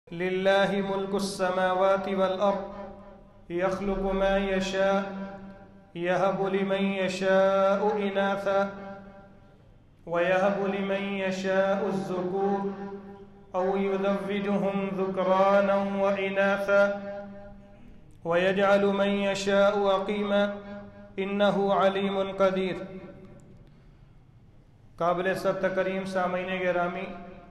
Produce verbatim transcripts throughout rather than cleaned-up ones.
للہ ملک السماوات والارض یخلق ما یشاء یہب لمن یشاء اناثا ویہب لمن یشاء الذکور او یزوجہم ذکرانا واناثا ویجعل من یشاء عقیما انہ علیم قدیر۔ قابل سب تکریم سامعین گرامی،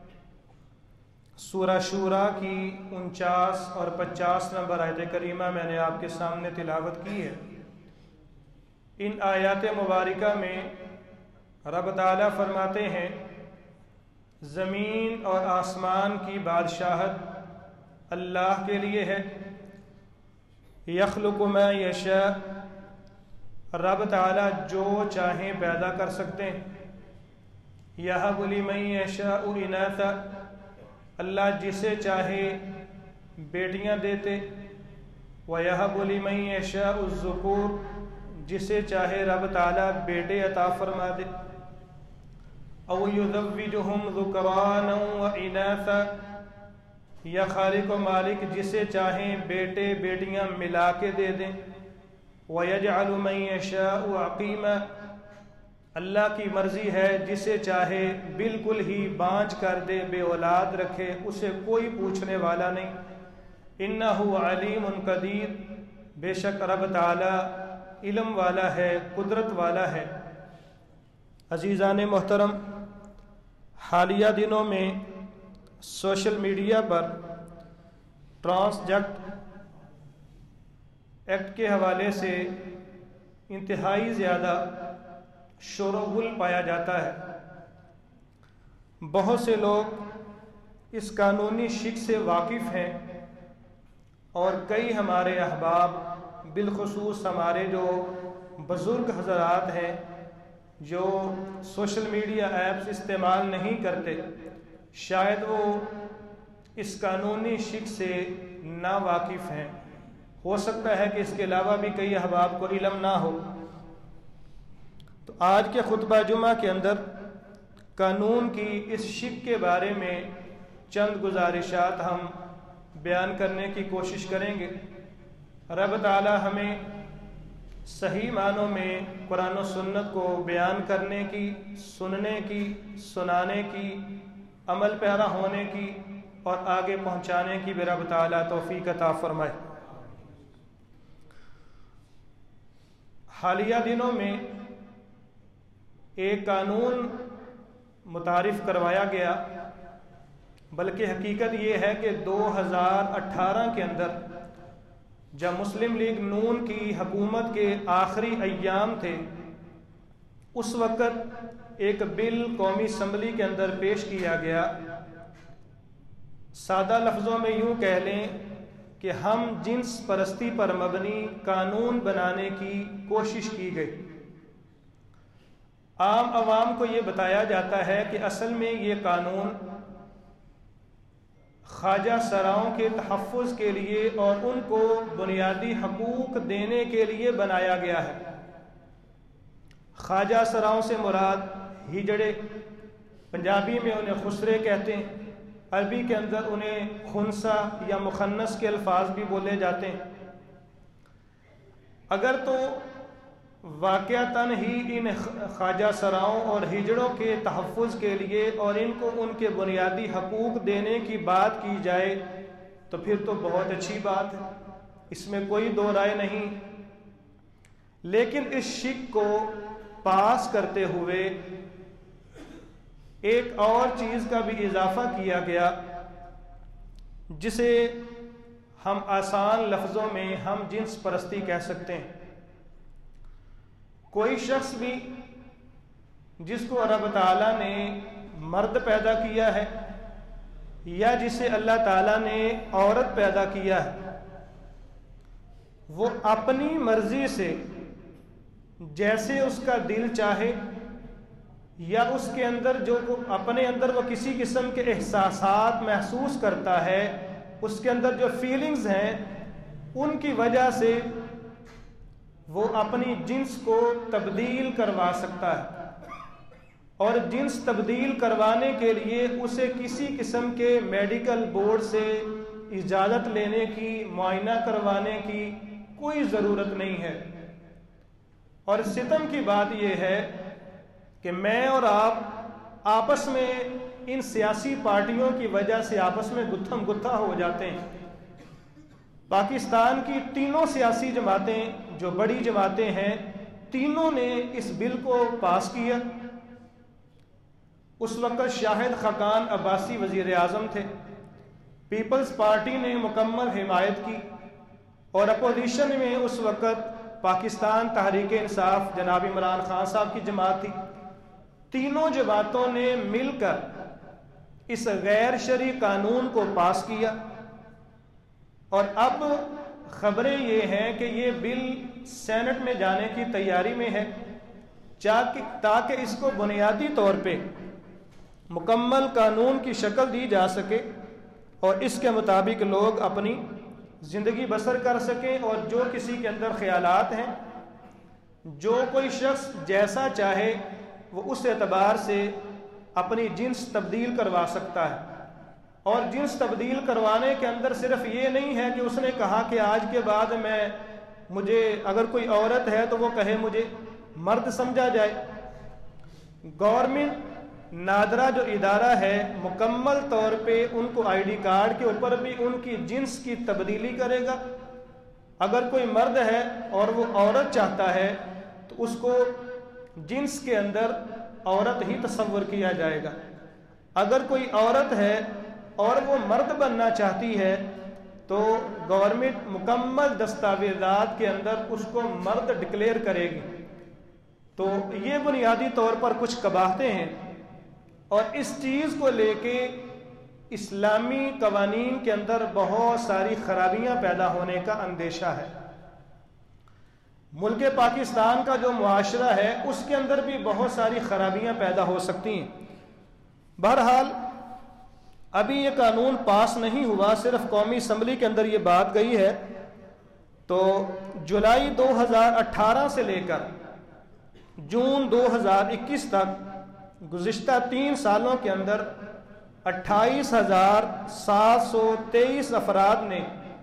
سورہ شورا کی انچاس اور پچاس نمبر آیت کریمہ میں نے آپ کے سامنے تلاوت کی ہے۔ ان آیات مبارکہ میں رب تعالیٰ فرماتے ہیں زمین اور آسمان کی بادشاہت اللہ کے لیے ہے۔ یخلق ما یشاء، رب تعالیٰ جو چاہیں پیدا کر سکتے ہیں۔ یہب لمن یشاء اناثا، اللہ جسے چاہے بیٹیاں دیتے۔ وَيَهَبُ لِمَن يَشَاءُ الذُّكُورَ، جسے چاہے رب تعالیٰ بیٹے عطا فرما دے۔ أَوْ يُزَوِّجُهُمْ ذُكْرَانًا وَإِنَاثًا، یا خالق و مالک جسے چاہیں بیٹے بیٹیاں ملا کے دے دیں۔ وَيَجْعَلُ مَن يَشَاءُ عَقِيمًا، اللہ کی مرضی ہے جسے چاہے بالکل ہی بانجھ کر دے، بے اولاد رکھے، اسے کوئی پوچھنے والا نہیں۔ انہ علیم قدیر، بے شک رب تعالی علم والا ہے، قدرت والا ہے۔ عزیزان محترم، حالیہ دنوں میں سوشل میڈیا پر ٹرانسجیکٹ ایکٹ کے حوالے سے انتہائی زیادہ شور و غل پایا جاتا ہے۔ بہت سے لوگ اس قانونی شک سے واقف ہیں، اور کئی ہمارے احباب، بالخصوص ہمارے جو بزرگ حضرات ہیں جو سوشل میڈیا ایپس استعمال نہیں کرتے، شاید وہ اس قانونی شک سے نا واقف ہیں۔ ہو سکتا ہے کہ اس کے علاوہ بھی کئی احباب کو علم نہ ہو۔ تو آج کے خطبہ جمعہ کے اندر قانون کی اس شک کے بارے میں چند گزارشات ہم بیان کرنے کی کوشش کریں گے۔ رب تعالی ہمیں صحیح معنوں میں قرآن و سنت کو بیان کرنے کی، سننے کی، سنانے کی، عمل پیرا ہونے کی اور آگے پہنچانے کی بھی رب تعالی توفیق عطا فرمائے۔ حالیہ دنوں میں ایک قانون متعارف کروایا گیا، بلکہ حقیقت یہ ہے کہ دو ہزار اٹھارہ کے اندر جب مسلم لیگ نون کی حکومت کے آخری ایام تھے، اس وقت ایک بل قومی اسمبلی کے اندر پیش کیا گیا۔ سادہ لفظوں میں یوں کہہ لیں کہ ہم جنس پرستی پر مبنی قانون بنانے کی کوشش کی گئی۔ عام عوام کو یہ بتایا جاتا ہے کہ اصل میں یہ قانون خواجہ سراؤں کے تحفظ کے لیے اور ان کو بنیادی حقوق دینے کے لیے بنایا گیا ہے۔ خواجہ سراؤں سے مراد ہجڑے، پنجابی میں انہیں خسرے کہتے ہیں، عربی کے اندر انہیں خنسا یا مخنث کے الفاظ بھی بولے جاتے ہیں۔ اگر تو واقعتاً ہی ان خواجہ سراؤں اور ہجڑوں کے تحفظ کے لیے اور ان کو ان کے بنیادی حقوق دینے کی بات کی جائے تو پھر تو بہت اچھی بات ہے، اس میں کوئی دو رائے نہیں۔ لیکن اس شک کو پاس کرتے ہوئے ایک اور چیز کا بھی اضافہ کیا گیا، جسے ہم آسان لفظوں میں ہم جنس پرستی کہہ سکتے ہیں۔ کوئی شخص بھی جس کو رب تعالیٰ نے مرد پیدا کیا ہے یا جسے اللہ تعالیٰ نے عورت پیدا کیا ہے، وہ اپنی مرضی سے جیسے اس کا دل چاہے یا اس کے اندر جو اپنے اندر وہ کسی قسم کے احساسات محسوس کرتا ہے، اس کے اندر جو فیلنگز ہیں، ان کی وجہ سے وہ اپنی جنس کو تبدیل کروا سکتا ہے۔ اور جنس تبدیل کروانے کے لیے اسے کسی قسم کے میڈیکل بورڈ سے اجازت لینے کی، معائنہ کروانے کی کوئی ضرورت نہیں ہے۔ اور ستم کی بات یہ ہے کہ میں اور آپ آپس میں ان سیاسی پارٹیوں کی وجہ سے آپس میں گتھم گتھا ہو جاتے ہیں۔ پاکستان کی تینوں سیاسی جماعتیں جو بڑی جماعتیں ہیں، تینوں نے اس بل کو پاس کیا۔ اس وقت شاہد خاقان عباسی وزیر اعظم تھے، پیپلز پارٹی نے مکمل حمایت کی، اور اپوزیشن میں اس وقت پاکستان تحریک انصاف جناب عمران خان صاحب کی جماعت تھی۔ تینوں جماعتوں نے مل کر اس غیر شرعی قانون کو پاس کیا، اور اب خبریں یہ ہیں کہ یہ بل سینٹ میں جانے کی تیاری میں ہے، تاکہ اس کو بنیادی طور پہ مکمل قانون کی شکل دی جا سکے اور اس کے مطابق لوگ اپنی زندگی بسر کر سکیں، اور جو کسی کے اندر خیالات ہیں، جو کوئی شخص جیسا چاہے وہ اس اعتبار سے اپنی جنس تبدیل کروا سکتا ہے۔ اور جنس تبدیل کروانے کے اندر صرف یہ نہیں ہے کہ اس نے کہا کہ آج کے بعد میں مجھے اگر کوئی عورت ہے تو وہ کہے مجھے مرد سمجھا جائے۔ گورنمنٹ نادرہ جو ادارہ ہے مکمل طور پہ ان کو آئی ڈی کارڈ کے اوپر بھی ان کی جنس کی تبدیلی کرے گا۔ اگر کوئی مرد ہے اور وہ عورت چاہتا ہے تو اس کو جنس کے اندر عورت ہی تصور کیا جائے گا۔ اگر کوئی عورت ہے اور وہ مرد بننا چاہتی ہے تو گورنمنٹ مکمل دستاویزات کے اندر اس کو مرد ڈکلیئر کرے گی۔ تو یہ بنیادی طور پر کچھ قباحتیں ہیں، اور اس چیز کو لے کے اسلامی قوانین کے اندر بہت ساری خرابیاں پیدا ہونے کا اندیشہ ہے۔ ملک پاکستان کا جو معاشرہ ہے اس کے اندر بھی بہت ساری خرابیاں پیدا ہو سکتی ہیں۔ بہرحال ابھی یہ قانون پاس نہیں ہوا، صرف قومی اسمبلی کے اندر یہ بات گئی ہے، تو جولائی دو ہزار اٹھارہ سے لے کر جون دو ہزار اکیس تک گزشتہ تین سالوں کے اندر اٹھائیس ہزار سات سو تیئیس افراد نے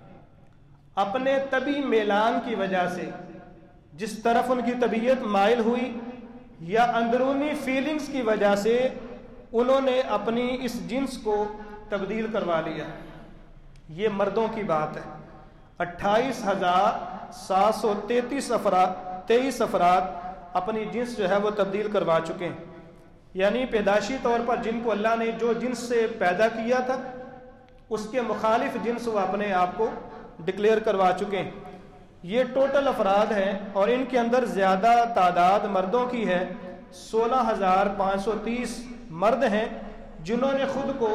اپنے طبی میلان کی وجہ سے، جس طرف ان کی طبیعت مائل ہوئی یا اندرونی فیلنگز کی وجہ سے، انہوں نے اپنی اس جنس کو تبدیل کروا لیا۔ یہ مردوں کی بات ہے۔ اٹھائیس ہزار سات سو تینتیس افراد تیئیس افراد اپنی جنس جو ہے وہ تبدیل کروا چکے ہیں، یعنی پیدائشی طور پر جن کو اللہ نے جو جنس سے پیدا کیا تھا اس کے مخالف جنس وہ اپنے آپ کو ڈکلیئر کروا چکے ہیں۔ یہ ٹوٹل افراد ہیں، اور ان کے اندر زیادہ تعداد مردوں کی ہے۔ سولہ ہزار پانچ سو تیس مرد ہیں جنہوں نے خود کو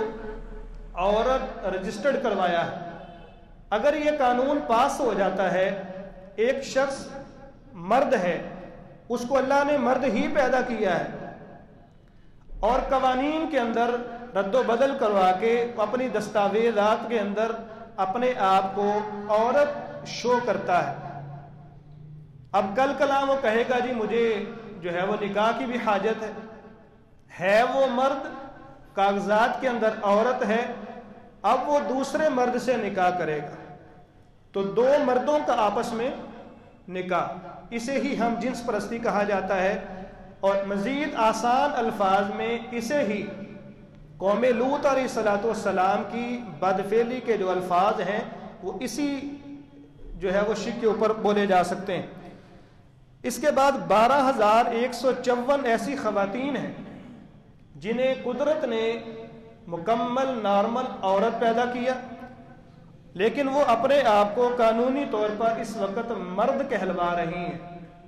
عورت رجسٹرڈ کروایا ہے۔ اگر یہ قانون پاس ہو جاتا ہے، ایک شخص مرد ہے، اس کو اللہ نے مرد ہی پیدا کیا ہے، اور قوانین کے اندر رد و بدل کروا کے اپنی دستاویزات کے اندر اپنے آپ کو عورت شو کرتا ہے، اب کل کلام وہ کہے گا جی مجھے جو ہے وہ نکاح کی بھی حاجت ہے ہے وہ مرد، کاغذات کے اندر عورت ہے، اب وہ دوسرے مرد سے نکاح کرے گا، تو دو مردوں کا آپس میں نکاح، اسے ہی ہم جنس پرستی کہا جاتا ہے۔ اور مزید آسان الفاظ میں اسے ہی قوم لوط علیہ الصلوۃ والسلام کی بدفعلی کے جو الفاظ ہیں وہ اسی جو ہے وہ شک کے اوپر بولے جا سکتے ہیں۔ اس کے بعد بارہ ہزار ایک سو چون ایسی خواتین ہیں جنہیں قدرت نے مکمل نارمل عورت پیدا کیا، لیکن وہ اپنے آپ کو قانونی طور پر اس وقت مرد کہلوا رہی ہیں۔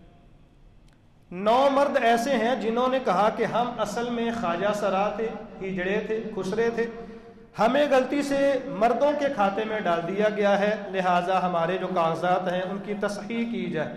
نو مرد ایسے ہیں جنہوں نے کہا کہ ہم اصل میں خواجہ سرا تھے، ہجڑے تھے، خسرے تھے، ہمیں غلطی سے مردوں کے کھاتے میں ڈال دیا گیا ہے، لہٰذا ہمارے جو کاغذات ہیں ان کی تصحیح کی جائے۔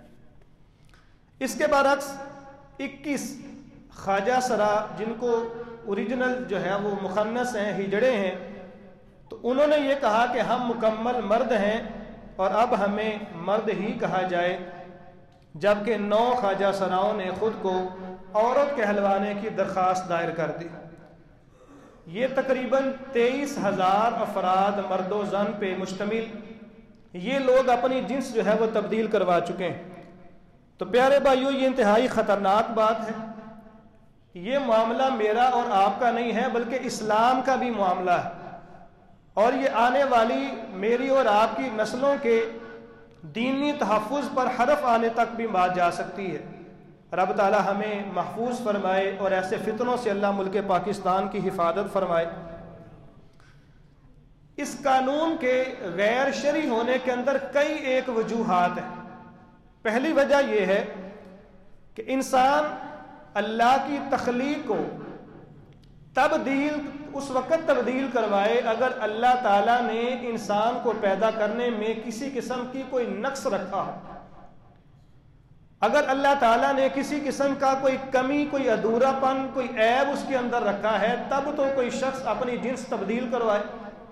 اس کے برعکس اکیس خواجہ سرا جن کو اوریجنل جو ہے وہ مخنث ہیں، ہجڑے ہیں، تو انہوں نے یہ کہا کہ ہم مکمل مرد ہیں اور اب ہمیں مرد ہی کہا جائے، جبکہ نو خواجہ سراؤں نے خود کو عورت کہلوانے کی درخواست دائر کر دی۔ یہ تقریباً تیئیس ہزار افراد مرد و زن پہ مشتمل یہ لوگ اپنی جنس جو ہے وہ تبدیل کروا چکے ہیں۔ تو پیارے بھائیوں، یہ انتہائی خطرناک بات ہے۔ یہ معاملہ میرا اور آپ کا نہیں ہے بلکہ اسلام کا بھی معاملہ ہے، اور یہ آنے والی میری اور آپ کی نسلوں کے دینی تحفظ پر حرف آنے تک بھی بات جا سکتی ہے۔ رب تعالی ہمیں محفوظ فرمائے اور ایسے فتنوں سے اللہ ملک پاکستان کی حفاظت فرمائے۔ اس قانون کے غیر شرعی ہونے کے اندر کئی ایک وجوہات ہیں۔ پہلی وجہ یہ ہے کہ انسان اللہ کی تخلیق کو تبدیل اس وقت تبدیل کروائے اگر اللہ تعالیٰ نے انسان کو پیدا کرنے میں کسی قسم کی کوئی نقص رکھا ہو۔ اگر اللہ تعالیٰ نے کسی قسم کا کوئی کمی، کوئی ادھورا پن، کوئی عیب اس کے اندر رکھا ہے، تب تو کوئی شخص اپنی جنس تبدیل کروائے۔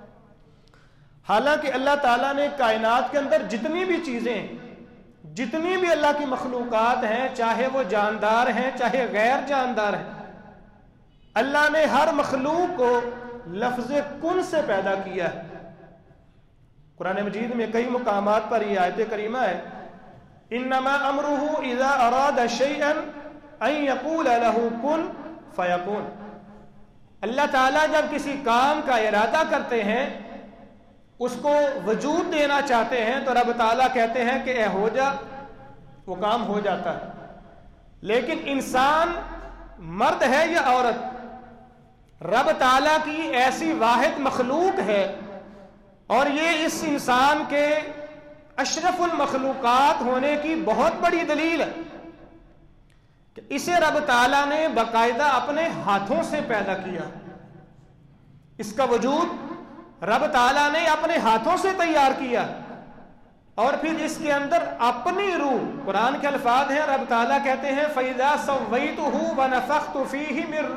حالانکہ اللہ تعالیٰ نے کائنات کے اندر جتنی بھی چیزیں، جتنی بھی اللہ کی مخلوقات ہیں، چاہے وہ جاندار ہیں چاہے غیر جاندار ہیں، اللہ نے ہر مخلوق کو لفظ کن سے پیدا کیا ہے۔ قرآن مجید میں کئی مقامات پر یہ آیت کریمہ ہے، انما امرہ اذا اراد شیئا ان یقول لہ کن فیکون۔ اللہ تعالیٰ جب کسی کام کا ارادہ کرتے ہیں، اس کو وجود دینا چاہتے ہیں، تو رب تعالیٰ کہتے ہیں کہ اے ہو جا، وہ کام ہو جاتا ہے۔ لیکن انسان مرد ہے یا عورت، رب تعالیٰ کی ایسی واحد مخلوق ہے، اور یہ اس انسان کے اشرف المخلوقات ہونے کی بہت بڑی دلیل ہے کہ اسے رب تعالیٰ نے باقاعدہ اپنے ہاتھوں سے پیدا کیا۔ اس کا وجود رب تعالیٰ نے اپنے ہاتھوں سے تیار کیا، اور پھر اس کے اندر اپنی روح، قرآن کے الفاظ ہیں، رب تعالیٰ کہتے ہیں فَإِذَا سَوَّيْتُهُ وَنَفَخْتُ فِيهِ مِن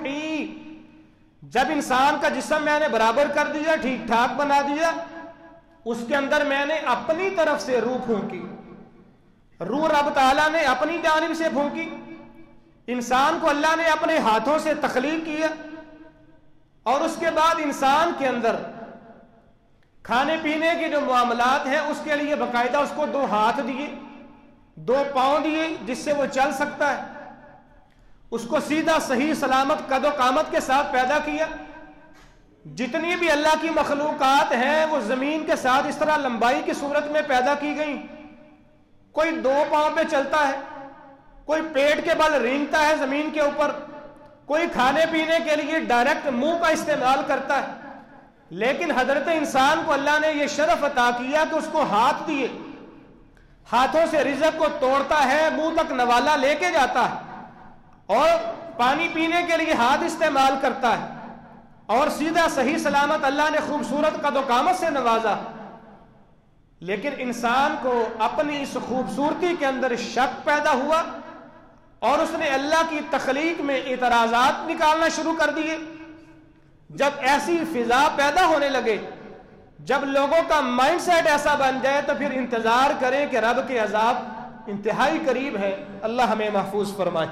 رُوحِي، جب انسان کا جسم میں نے برابر کر دیا، ٹھیک ٹھاک بنا دیا، اس کے اندر میں نے اپنی طرف سے روح پھونکی۔ روح رب تعالیٰ نے اپنی جانب سے پھونکی۔ انسان کو اللہ نے اپنے ہاتھوں سے تخلیق کیا، اور اس کے بعد انسان کے اندر کھانے پینے کے جو معاملات ہیں اس کے لیے باقاعدہ اس کو دو ہاتھ دیے، دو پاؤں دیے جس سے وہ چل سکتا ہے، اس کو سیدھا صحیح سلامت قد و قامت کے ساتھ پیدا کیا۔ جتنی بھی اللہ کی مخلوقات ہیں وہ زمین کے ساتھ اس طرح لمبائی کی صورت میں پیدا کی گئی، کوئی دو پاؤں پہ چلتا ہے، کوئی پیٹ کے بل رینگتا ہے زمین کے اوپر، کوئی کھانے پینے کے لیے ڈائریکٹ منہ کا استعمال کرتا ہے۔ لیکن حضرت انسان کو اللہ نے یہ شرف عطا کیا کہ اس کو ہاتھ دیے، ہاتھوں سے رزق کو توڑتا ہے، منہ تک نوالا لے کے جاتا ہے، اور پانی پینے کے لیے ہاتھ استعمال کرتا ہے، اور سیدھا صحیح سلامت اللہ نے خوبصورت قد و قامت سے نوازا۔ لیکن انسان کو اپنی اس خوبصورتی کے اندر شک پیدا ہوا، اور اس نے اللہ کی تخلیق میں اعتراضات نکالنا شروع کر دیے۔ جب ایسی فضا پیدا ہونے لگے، جب لوگوں کا مائنڈ سیٹ ایسا بن جائے، تو پھر انتظار کریں کہ رب کے عذاب انتہائی قریب ہے۔ اللہ ہمیں محفوظ فرمائے۔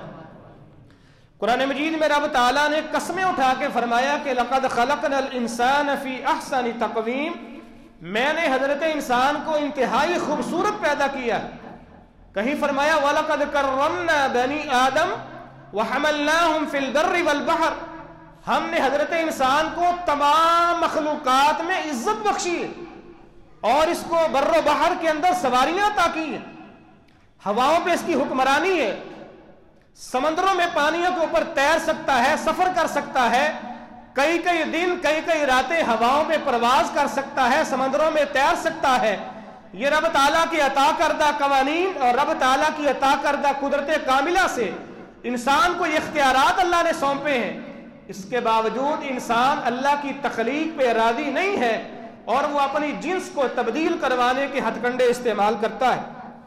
قرآن مجید میں رب تعالیٰ نے قسمیں اٹھا کے فرمایا کہ لَقَدْ خَلَقْنَا الْإِنسَانَ فِي أَحْسَنِ تَقْوِيمٍ، میں نے حضرت انسان کو انتہائی خوبصورت پیدا کیا۔ کہیں فرمایا وَلَقَدْ كَرَّمْنَا بَنِي آدَمَ وَحَمَلْنَاهُمْ فِي الْبَرِّ وَالْبَحْرِ، ہم نے حضرت انسان کو تمام مخلوقات میں عزت بخشی ہے، اور اس کو بر و بحر کے اندر سواریاں عطا کی ہیں، ہواؤں پہ اس کی حکمرانی ہے، سمندروں میں پانیوں کے اوپر تیر سکتا ہے، سفر کر سکتا ہے، کئی کئی دن کئی کئی راتیں ہواؤں پہ پرواز کر سکتا ہے، سمندروں میں تیر سکتا ہے۔ یہ رب تعالیٰ کی عطا کردہ قوانین اور رب تعالیٰ کی عطا کردہ قدرت کاملہ سے انسان کو یہ اختیارات اللہ نے سونپے ہیں۔ اس کے باوجود انسان اللہ کی تخلیق پہ راضی نہیں ہے، اور وہ اپنی جنس کو تبدیل کروانے کے ہتھ کنڈے استعمال کرتا ہے۔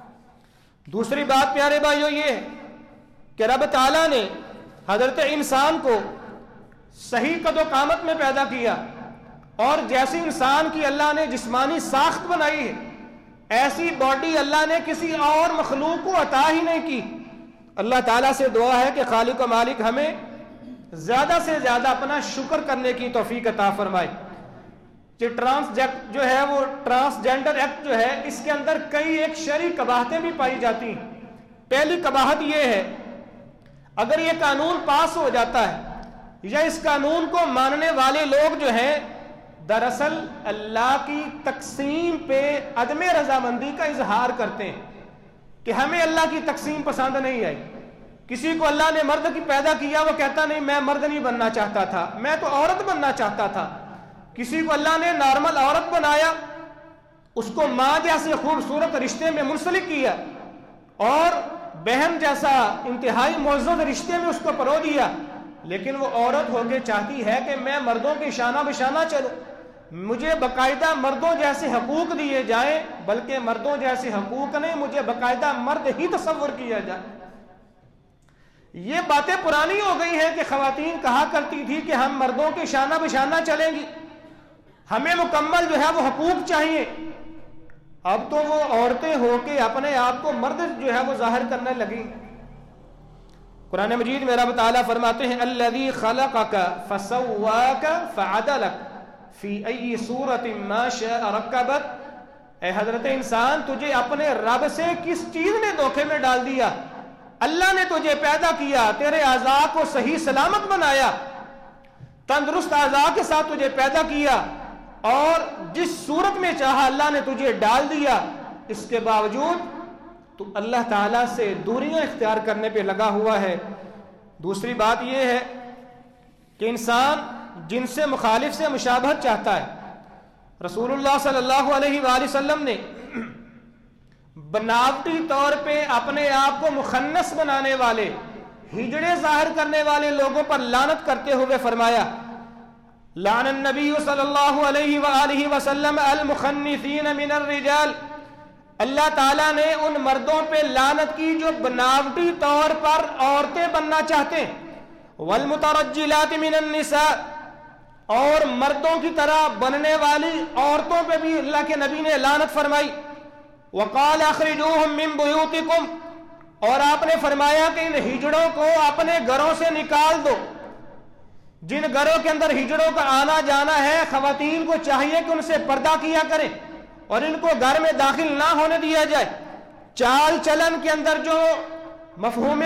دوسری بات پیارے بھائیوں یہ ہے کہ رب تعالیٰ نے حضرت انسان کو صحیح قد و قامت میں پیدا کیا، اور جیسی انسان کی اللہ نے جسمانی ساخت بنائی ہے، ایسی باڈی اللہ نے کسی اور مخلوق کو عطا ہی نہیں کی۔ اللہ تعالیٰ سے دعا ہے کہ خالق و مالک ہمیں زیادہ سے زیادہ اپنا شکر کرنے کی توفیق عطا فرمائے۔ جو ٹرانس جو ہے وہ ٹرانسجینڈر ایکٹ جو ہے، اس کے اندر کئی ایک شرعی قباحتیں بھی پائی جاتی ہیں۔ پہلی قباحت یہ ہے، اگر یہ قانون پاس ہو جاتا ہے یا اس قانون کو ماننے والے لوگ جو ہیں دراصل اللہ کی تقسیم پہ عدم رضامندی کا اظہار کرتے ہیں کہ ہمیں اللہ کی تقسیم پسند نہیں آئی۔ کسی کو اللہ نے مرد کی پیدا کیا، وہ کہتا نہیں میں مرد نہیں بننا چاہتا تھا، میں تو عورت بننا چاہتا تھا۔ کسی کو اللہ نے نارمل عورت بنایا، اس کو ماں جیسے خوبصورت رشتے میں منسلک کیا اور بہن جیسا انتہائی معزز رشتے میں اس کو پرو دیا، لیکن وہ عورت ہو کے چاہتی ہے کہ میں مردوں کے شانہ بشانہ چلوں، مجھے باقاعدہ مردوں جیسے حقوق دیے جائیں، بلکہ مردوں جیسے حقوق نہیں، مجھے باقاعدہ مرد ہی تصور کیا جائے۔ یہ باتیں پرانی ہو گئی ہیں کہ خواتین کہا کرتی تھی کہ ہم مردوں کے شانہ بشانہ چلیں گی، ہمیں مکمل جو ہے وہ حقوق چاہیے۔ اب تو وہ عورتیں ہو کے اپنے آپ کو مرد جو ہے وہ ظاہر کرنے لگی۔ قرآن مجید میں رب تعالیٰ فرماتے ہیں الذی خلقک فسواک فعدلک فی ای صورت ما شاء رکبک۔ اے حضرت انسان، تجھے اپنے رب سے کس چیز نے دھوکے میں ڈال دیا؟ اللہ نے تجھے پیدا کیا، تیرے اعضاء کو صحیح سلامت بنایا، تندرست اعضاء کے ساتھ تجھے پیدا کیا، اور جس صورت میں چاہا اللہ نے تجھے ڈال دیا، اس کے باوجود تو اللہ تعالیٰ سے دوریاں اختیار کرنے پہ لگا ہوا ہے۔ دوسری بات یہ ہے کہ انسان جن سے مخالف سے مشابہت چاہتا ہے۔ رسول اللہ صلی اللہ علیہ وآلہ وسلم نے بناوٹی طور پہ اپنے آپ کو مخنث بنانے والے، ہجڑے ظاہر کرنے والے لوگوں پر لعنت کرتے ہوئے فرمایا لعن النبی صلی اللہ علیہ وآلہ وسلم المخنثین من الرجال۔ اللہ تعالیٰ نے ان مردوں پہ لعنت کی جو بناوٹی طور پر عورتیں بننا چاہتے ہیں، والمترجلات من النساء، اور مردوں کی طرح بننے والی عورتوں پہ بھی اللہ کے نبی نے لعنت فرمائی۔ وقال اخرجوہم من بیوتکم، اور آپ نے فرمایا کہ ان ہجڑوں کو اپنے گھروں سے نکال دو۔ جن گھروں کے اندر ہجڑوں کا آنا جانا ہے، خواتین کو چاہیے کہ ان سے پردہ کیا کریں اور ان کو گھر میں داخل نہ ہونے دیا جائے۔ چال چلن کے اندر جو مفہوم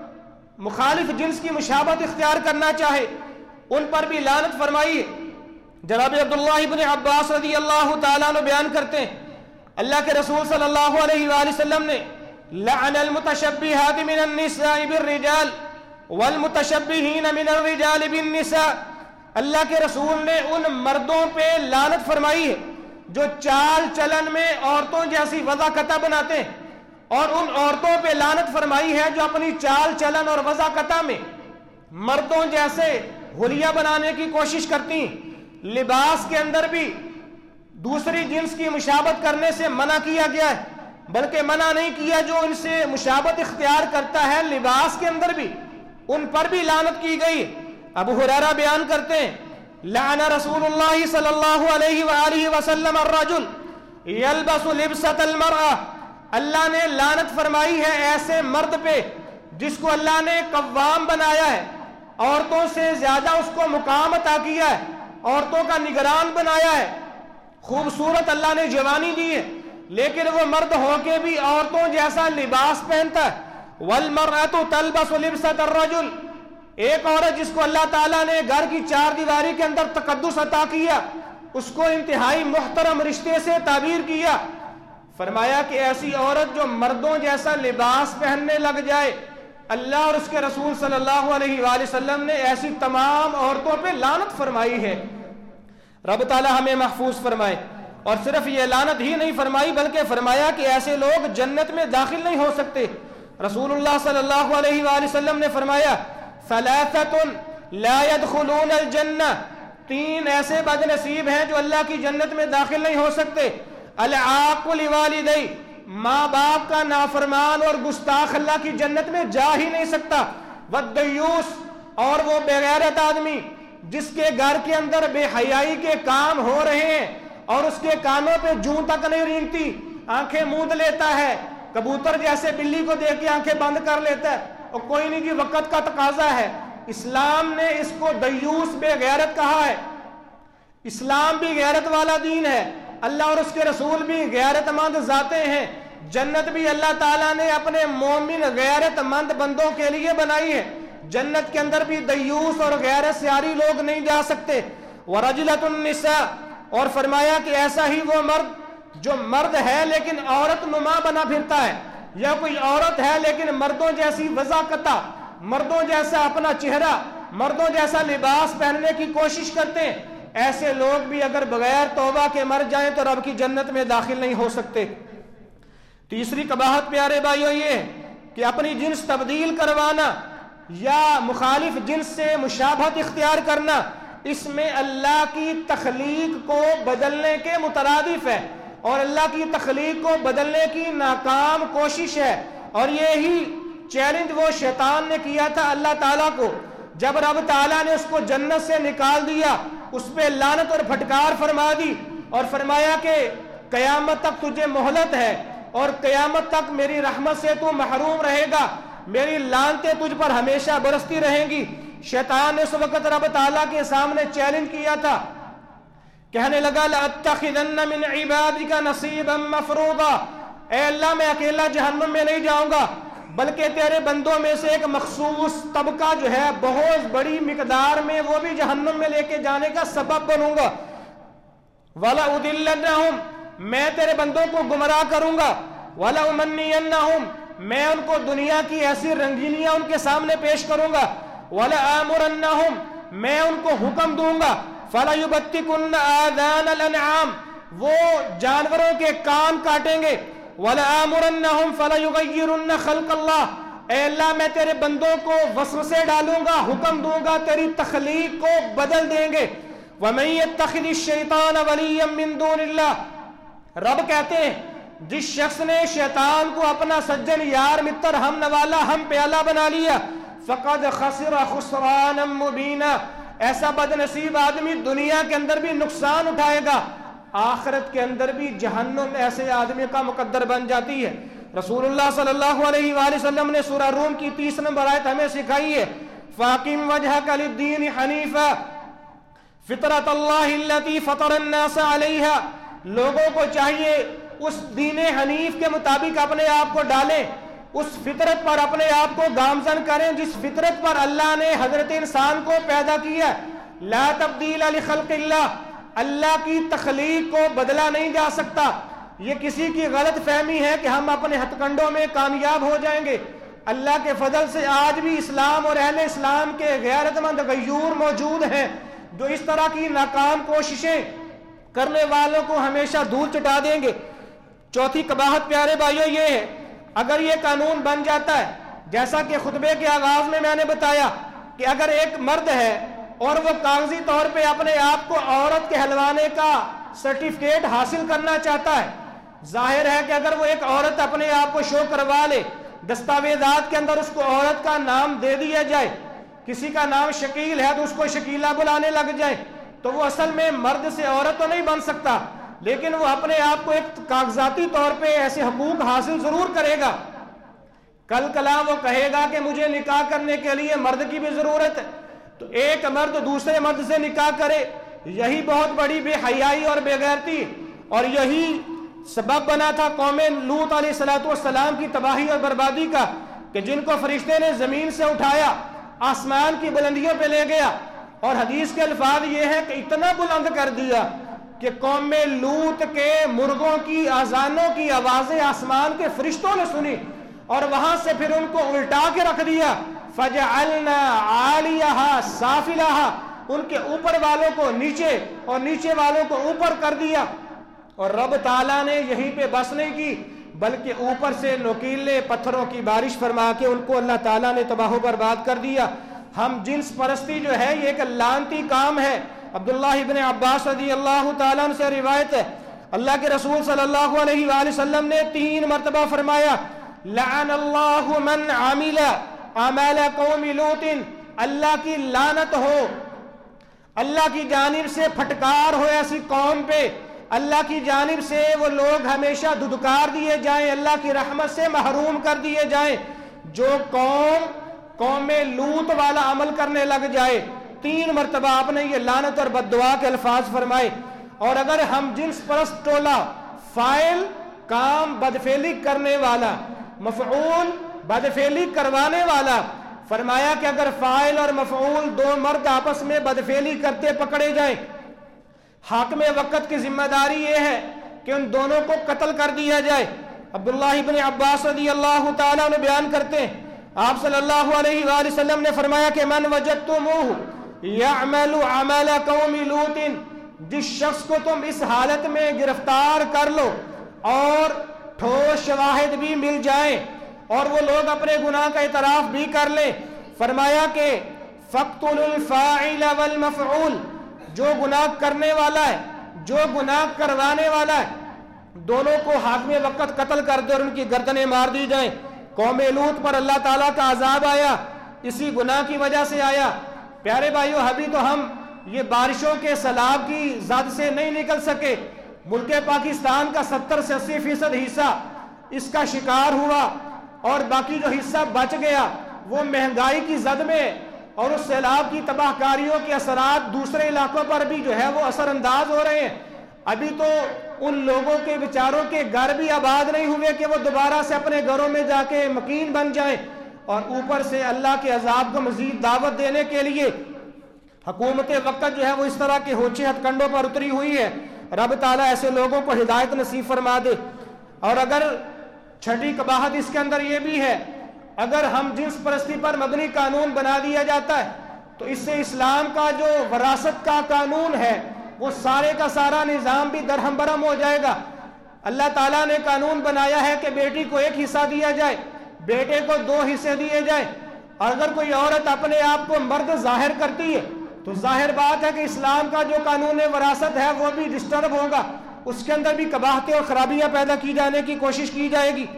مخالف جنس کی مشابہت اختیار کرنا چاہے، ان پر بھی لعنت فرمائی۔ جناب عبداللہ ابن عباس رضی اللہ تعالیٰ عنہ بیان کرتے ہیں اللہ کے رسول صلی اللہ علیہ وآلہ وسلم نے لعن المتشبہات من النساء بالرجال والمتشبہین من الرجال بالنساء۔ اللہ کے رسول نے ان مردوں پہ لعنت فرمائی ہے جو چال چلن میں عورتوں جیسی وضاقتہ بناتے ہیں، اور ان عورتوں پہ لعنت فرمائی ہے جو اپنی چال چلن اور وضاقتہ میں مردوں جیسے حلیہ بنانے کی کوشش کرتی ہیں۔ لباس کے اندر بھی دوسری جنس کی مشابہت کرنے سے منع کیا گیا ہے، بلکہ منع نہیں کیا جو ان سے مشابہت اختیار کرتا ہے، لباس کے اندر بھی ان پر بھی لعنت کی گئی۔ ابو ہریرہ بیان کرتے ہیں لعن رسول اللہ صلی اللہ علیہ وآلہ وسلم الرجل یلبس لبسۃ المرأة۔ اللہ نے لعنت فرمائی ہے ایسے مرد پہ جس کو اللہ نے قوام بنایا ہے، عورتوں سے زیادہ اس کو مقام عطا کیا ہے، عورتوں کا نگران بنایا ہے، خوبصورت اللہ نے جوانی دی ہے، لیکن وہ مرد ہو کے بھی عورتوں جیسا لباس پہنتا ہے۔ والمرأة تلبس لبسۃ الرجل، ایک عورت جس کو اللہ تعالیٰ نے گھر کی چار دیواری کے اندر تقدس عطا کیا، اس کو انتہائی محترم رشتے سے تعبیر کیا، فرمایا کہ ایسی عورت جو مردوں جیسا لباس پہننے لگ جائے، اللہ اور اس کے رسول صلی اللہ علیہ وآلہ وسلم نے ایسی تمام عورتوں پہ لعنت فرمائی ہے۔ رب تعالیٰ ہمیں محفوظ فرمائے۔ اور صرف یہ لعنت ہی نہیں فرمائی بلکہ فرمایا کہ ایسے لوگ جنت میں داخل نہیں ہو سکتے۔ رسول اللہ صلی اللہ علیہ وآلہ وسلم نے فرمایا ثلاثۃ لا يدخلون الجنہ، تین ایسے بد نصیب ہیں جو اللہ کی جنت میں داخل نہیں ہو سکتے۔ العاق لوالدی، ماں باپ کا نافرمان اور گستاخ اللہ کی جنت میں جا ہی نہیں سکتا۔ والدیوس، اور وہ بے غیرت آدمی جس کے گھر کے اندر بے حیائی کے کام ہو رہے ہیں اور اس کے کانوں پہ جوں تک نہیں رینگتی، آنکھیں موند لیتا ہے، کبوتر جیسے بلی کو دیکھ کے آنکھیں بند کر لیتا ہے، اور کوئی نہیں جی وقت کا تقاضا ہے، اسلام نے اس کو دیوس بے غیرت کہا ہے۔ اسلام بھی غیرت والا دین ہے، اللہ اور اس کے رسول بھی غیرت مند ذاتیں ہیں، جنت بھی اللہ تعالیٰ نے اپنے مومن غیرت مند بندوں کے لیے بنائی ہے، جنت کے اندر بھی دیوس اور غیرت سے عاری لوگ نہیں جا سکتے۔ وَرَجْلَةُ النِّسَاء، اور فرمایا کہ ایسا ہی وہ مرد جو مرد ہے لیکن عورت نما بنا پھرتا ہے، یا کوئی عورت ہے لیکن مردوں جیسی وضاقتہ، مردوں جیسا اپنا چہرہ، مردوں جیسا لباس پہننے کی کوشش کرتے ہیں، ایسے لوگ بھی اگر بغیر توبہ کے مر جائیں تو رب کی جنت میں داخل نہیں ہو سکتے۔ تیسری قباحت پیارے بھائیو یہ ہے کہ اپنی جنس تبدیل کروانا یا مخالف جنس سے مشابہت اختیار کرنا، اس میں اللہ کی تخلیق کو بدلنے کے مترادف ہے، اور اللہ کی تخلیق کو بدلنے کی ناکام کوشش ہے، اور یہی چیلنج وہ شیطان نے کیا تھا اللہ تعالیٰ کو، جب رب تعالیٰ نے اس کو جنت سے نکال دیا، اس پہ لعنت اور پھٹکار فرما دی، اور فرمایا کہ قیامت تک تجھے مہلت ہے، اور قیامت تک میری رحمت سے تو محروم رہے گا، میری لعنتیں تجھ پر ہمیشہ برستی رہیں گی۔ شیطان نے اس وقت رب تعالیٰ کے سامنے چیلنج کیا تھا، کہنے لگا لَأَتَّخِذَنَّ مِنْ عِبَادِكَ نَصِيبًا مَفْرُوضًا، اے اللہ میں اکیلا جہنم میں نہیں جاؤں گا، بلکہ تیرے بندوں میں سے ایک مخصوص طبقہ جو ہے بہت بڑی مقدار میں وہ بھی جہنم میں لے کے جانے کا سبب بنوں گا۔ وَلَأُضِلَّنَّهُمْ، میں تیرے بندوں کو گمراہ کروں گا، وَلَأُمَنِّيَنَّهُمْ، میں ان کو دنیا کی ایسی رنگینیاں ان کے سامنے پیش کروں گا، وَلَآمُرَنَّهُمْ، میں ان کو حکم دوں گا، فَلَيُبَتِّكُنَّ آذَانَ الْأَنْعَامِ، وہ جانوروں کے کان کاٹیں گے، وَلَآمُرَنَّهُمْ فَلَيُغَيِّرُنَّ خَلْقَ اللَّهِ، اے اللہ میں تیرے بندوں کو وسوسے ڈالوں گا، حکم دوں گا، تیری تخلیق کو بدل دیں گے۔ وَمَن يَتَّخِذِ الشَّيْطَانَ وَلِيًّا مِّن دُونِ اللَّهِ، رب کہتے ہیں جس شخص نے شیطان کو اپنا سجن یار متر ہم نوالا ہم پیالہ بنا لیا، فقد خسر خسرانا مبینا، ایسا بد نصیب آدمی دنیا کے اندر بھی نقصان اٹھائے گا، آخرت کے اندر بھی جہنم ایسے آدمی کا مقدر بن جاتی ہے۔ رسول اللہ صلی اللہ علیہ وآلہ وسلم نے سورہ روم کی تیس نمبر آیت ہمیں سکھائی ہے، فَاقِمْ وَجْهَكَ لِلدِّينِ حَنِيفًا فِطْرَةَ اللَّهِ الَّتِي فَطَرَ النَّاسَ عَلَيْهَا، لوگوں کو چاہیے اس دین حنیف کے مطابق اپنے آپ کو ڈالیں، اس فطرت پر اپنے آپ کو گامزن کریں جس فطرت پر اللہ نے حضرت انسان کو پیدا کیا۔ لا تبدیل لخلق اللہ، اللہ کی تخلیق کو بدلا نہیں جا سکتا۔ یہ کسی کی غلط فہمی ہے کہ ہم اپنے ہتھ کنڈوں میں کامیاب ہو جائیں گے۔ اللہ کے فضل سے آج بھی اسلام اور اہل اسلام کے غیرت مند غیور موجود ہیں جو اس طرح کی ناکام کوششیں کرنے والوں کو ہمیشہ دھول چٹا دیں گے۔ چوتھی قباحت پیارے بھائیوں یہ ہے، اگر یہ قانون بن جاتا ہے جیسا کہ خطبے کے آغاز میں میں نے بتایا کہ اگر ایک مرد ہے اور وہ کاغذی طور پہ اپنے آپ کو عورت کہلوانے کا سرٹیفکیٹ حاصل کرنا چاہتا ہے، ظاہر ہے کہ اگر وہ ایک عورت اپنے آپ کو شو کروا لے، دستاویزات کے اندر اس کو عورت کا نام دے دیا جائے، کسی کا نام شکیل ہے تو اس کو شکیلہ بلانے لگ جائے، تو وہ اصل میں مرد سے عورت تو نہیں بن سکتا، لیکن وہ اپنے آپ کو ایک کاغذاتی طور پہ ایسے حقوق حاصل ضرور کرے گا۔ کل کلا وہ کہے گا کہ مجھے نکاح کرنے کے لیے مرد کی بھی ضرورت ہے، تو ایک مرد دوسرے مرد سے نکاح کرے، یہی بہت بڑی بے حیائی اور بے غیرتی، اور یہی سبب بنا تھا قوم لوط علیہ الصلوۃ والسلام کی تباہی اور بربادی کا، کہ جن کو فرشتے نے زمین سے اٹھایا آسمان کی بلندیوں پہ لے گیا، اور حدیث کے الفاظ یہ ہے کہ اتنا بلند کر دیا کہ قوم لوط کے مرغوں کی آذانوں کی آوازیں آسمان کے فرشتوں نے سنی، اور وہاں سے پھر ان کو الٹا کے رکھ دیا، فَجَعَلْنَا عَالِيَهَا سَافِلَهَا، ان کے اوپر والوں کو نیچے اور نیچے والوں کو اوپر کر دیا۔ اور رب تعالیٰ نے یہیں پہ بس نہیں کی بلکہ اوپر سے نوکیلے پتھروں کی بارش فرما کے ان کو اللہ تعالیٰ نے تباہ و برباد کر دیا۔ ہم جنس پرستی جو ہے یہ ایک لعنتی کام ہے۔ عبداللہ ابن عباس رضی اللہ تعالیٰ عنہ سے روایت ہے، اللہ کے رسول صلی اللہ علیہ وآلہ وسلم نے تین مرتبہ فرمایا، لعن اللہ من عمل عمل قوم لوط، اللہ کی لعنت ہو، اللہ کی جانب سے پھٹکار ہو ایسی قوم پہ، اللہ کی جانب سے وہ لوگ ہمیشہ دھدکار دیے جائیں، اللہ کی رحمت سے محروم کر دیے جائیں۔ جو قوم قوم لوط والا عمل کرنے لگ جائے، تین مرتبہ آپ نے یہ لعنت اور بد دعا کے الفاظ فرمائے۔ اور اگر ہم جنس پرست ٹولہ، فاعل کام بدفعلی کرنے والا، مفعول بدفعلی کروانے والا، فرمایا کہ اگر فاعل اور مفعول دو مرد آپس میں بدفعلی کرتے پکڑے جائیں، حاکم وقت کی ذمہ داری یہ ہے کہ ان دونوں کو قتل کر دیا جائے۔ عبداللہ ابن عباس رضی اللہ تعالیٰ عنہ بیان کرتے ہیں، آپ صلی اللہ علیہ وآلہ وسلم نے فرمایا کہ من وجدتموہ یعمل عمل قوم لوط، جس شخص کو تم اس حالت میں گرفتار کر لو اور ٹھوس شواہد بھی مل جائیں اور وہ لوگ اپنے گناہ کا اعتراف بھی کر لیں، فرمایا کہ فَاقْتُلُوا الْفَاعِلَ وَالْمَفْعُولَ، جو گناہ کرنے والا ہے، جو گناہ کروانے والا ہے، دونوں کو حاکم وقت قتل کر دے اور ان کی گردنیں مار دی جائیں۔ قوم لوط پر اللہ تعالیٰ کا عذاب آیا، اسی گناہ کی وجہ سے آیا۔ پیارے بھائیو، ابھی تو ہم یہ بارشوں کے سیلاب کی زد سے نہیں نکل سکے، ملک پاکستان کا ستر سے اسی فیصد حصہ اس کا شکار ہوا، اور باقی جو حصہ بچ گیا وہ مہنگائی کی زد میں اور اس سیلاب کی تباہ کاریوں کے اثرات دوسرے علاقوں پر بھی جو ہے وہ اثر انداز ہو رہے ہیں۔ ابھی تو ان لوگوں کے بیچاروں کے گھر بھی آباد نہیں ہوئے کہ وہ دوبارہ سے اپنے گھروں میں جا کے مکین بن جائیں، اور اوپر سے اللہ کے عذاب کو مزید دعوت دینے کے لیے حکومت وقت جو ہے وہ اس طرح کے ہوچے ہتھ کنڈوں پر اتری ہوئی ہے۔ رب تعالیٰ ایسے لوگوں کو ہدایت نصیب فرما دے۔ اور اگر چھٹی قباحت اس کے اندر یہ بھی ہے، اگر ہم جنس پرستی پر مبنی قانون بنا دیا جاتا ہے تو اس سے اسلام کا جو وراثت کا قانون ہے وہ سارے کا سارا نظام بھی درہم برہم ہو جائے گا۔ اللہ تعالیٰ نے قانون بنایا ہے کہ بیٹی کو ایک حصہ دیا جائے، بیٹے کو دو حصے دیے جائیں، اور اگر کوئی عورت اپنے آپ کو مرد ظاہر کرتی ہے تو ظاہر بات ہے کہ اسلام کا جو قانون وراثت ہے وہ بھی ڈسٹرب ہوگا، اس کے اندر بھی قباحتیں اور خرابیاں پیدا کی جانے کی کوشش کی جائے گی۔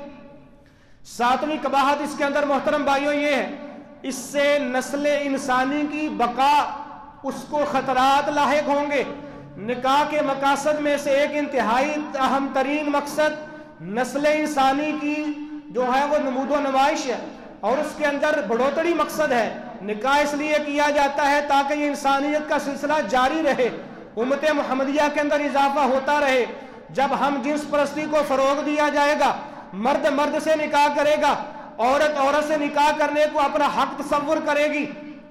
ساتویں قباحت اس کے اندر محترم بھائیوں یہ ہے، اس سے نسل انسانی کی بقا اس کو خطرات لاحق ہوں گے۔ نکاح کے مقاصد میں سے ایک انتہائی اہم ترین مقصد نسل انسانی کی جو ہے وہ نمود و نمائش ہے، اور اس کے اندر بڑھوتری مقصد ہے۔ نکاح اس لیے کیا جاتا ہے تاکہ یہ انسانیت کا سلسلہ جاری رہے، امت محمدیہ کے اندر اضافہ ہوتا رہے۔ جب ہم جنس پرستی کو فروغ دیا جائے گا، مرد مرد سے نکاح کرے گا، عورت عورت سے نکاح کرنے کو اپنا حق تصور کرے گی،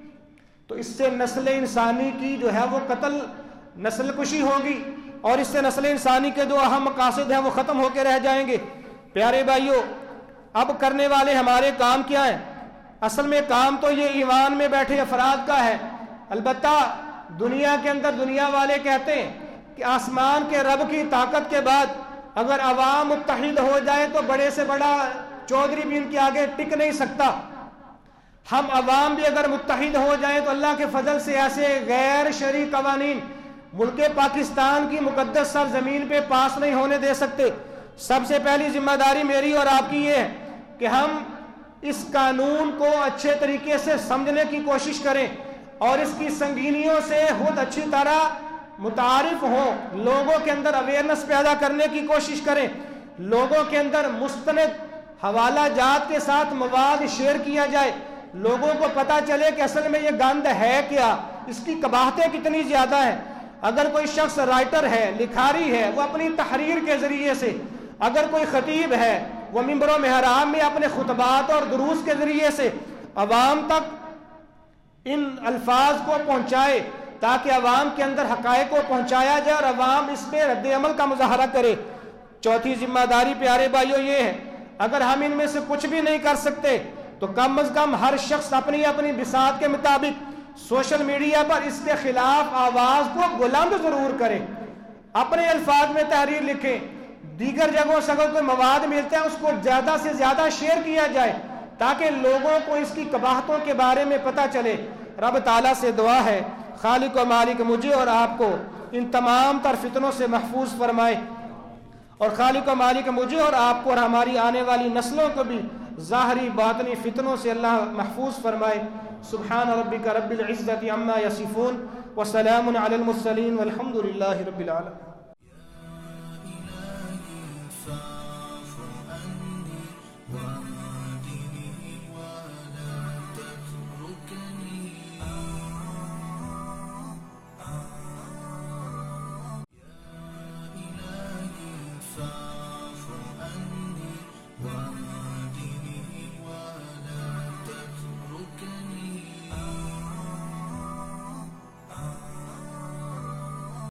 تو اس سے نسل انسانی کی جو ہے وہ قتل نسل کشی ہوگی، اور اس سے نسل انسانی کے جو اہم مقاصد ہیں وہ ختم ہو کے رہ جائیں گے۔ پیارے بھائیوں، اب کرنے والے ہمارے کام کیا ہیں؟ اصل میں کام تو یہ ایوان میں بیٹھے افراد کا ہے۔ البتہ دنیا کے اندر دنیا والے کہتے ہیں کہ آسمان کے رب کی طاقت کے بعد اگر عوام متحد ہو جائے تو بڑے سے بڑا چودھری بھی ان کے آگے ٹک نہیں سکتا۔ ہم عوام بھی اگر متحد ہو جائیں تو اللہ کے فضل سے ایسے غیر شرعی قوانین ملک پاکستان کی مقدس سرزمین پہ پاس نہیں ہونے دے سکتے۔ سب سے پہلی ذمہ داری میری اور آپ کی یہ ہے کہ ہم اس قانون کو اچھے طریقے سے سمجھنے کی کوشش کریں اور اس کی سنگینیوں سے خود اچھی طرح متعارف ہوں، لوگوں کے اندر اویئرنس پیدا کرنے کی کوشش کریں، لوگوں کے اندر مستند حوالہ جات کے ساتھ مواد شیئر کیا جائے، لوگوں کو پتہ چلے کہ اصل میں یہ گند ہے کیا، اس کی قباحتیں کتنی زیادہ ہیں۔ اگر کوئی شخص رائٹر ہے، لکھاری ہے، وہ اپنی تحریر کے ذریعے سے، اگر کوئی خطیب ہے وہ منبر و محراب میں اپنے خطبات اور دروس کے ذریعے سے عوام تک ان الفاظ کو پہنچائے تاکہ عوام کے اندر حقائق کو پہنچایا جائے اور عوام اس پہ رد عمل کا مظاہرہ کرے۔ چوتھی ذمہ داری پیارے بھائیوں یہ ہے، اگر ہم ان میں سے کچھ بھی نہیں کر سکتے تو کم از کم ہر شخص اپنی اپنی بساط کے مطابق سوشل میڈیا پر اس کے خلاف آواز کو بلند ضرور کرے، اپنے الفاظ میں تحریر لکھیں، دیگر جگہوں سے اگر کوئی مواد ملتا ہے اس کو زیادہ سے زیادہ شیئر کیا جائے تاکہ لوگوں کو اس کی قباحتوں کے بارے میں پتہ چلے۔ رب تعالیٰ سے دعا ہے خالق و مالک مجھے اور آپ کو ان تمام تر فتنوں سے محفوظ فرمائے، اور خالق و مالک مجھے اور آپ کو اور ہماری آنے والی نسلوں کو بھی ظاہری باطنی فتنوں سے اللہ محفوظ فرمائے۔ سبحان ربک رب العزت عما یصفون وسلام علی المرسلین والحمد للہ رب العالمین۔